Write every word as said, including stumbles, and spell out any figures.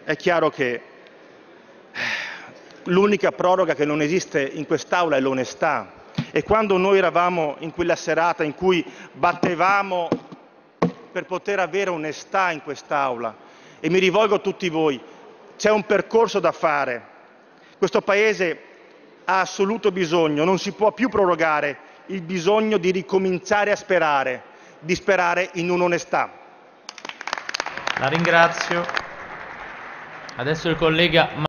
è chiaro che l'unica proroga che non esiste in quest'Aula è l'onestà. E quando noi eravamo in quella serata in cui battevamo per poter avere onestà in quest'Aula, e mi rivolgo a tutti voi, c'è un percorso da fare. Questo Paese ha assoluto bisogno, non si può più prorogare il bisogno di ricominciare a sperare, di sperare in un'onestà. La ringrazio. Adesso il collega